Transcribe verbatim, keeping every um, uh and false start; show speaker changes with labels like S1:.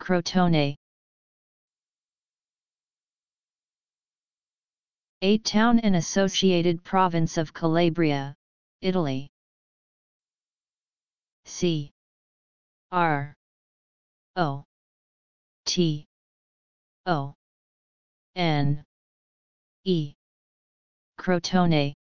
S1: Crotone. A town and associated province of Calabria, Italy. C R O T O N E Crotone.